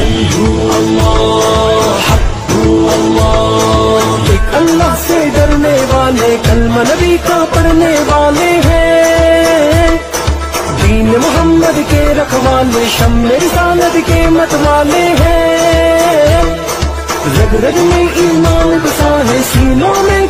एक अल्लाह से डरने वाले, कलमा नबी का पढ़ने वाले हैं, दीन मोहम्मद के रखवाले, शम्मे रिसालत के मतवाले हैं। रग रग में ईमान बसा है, सीनों में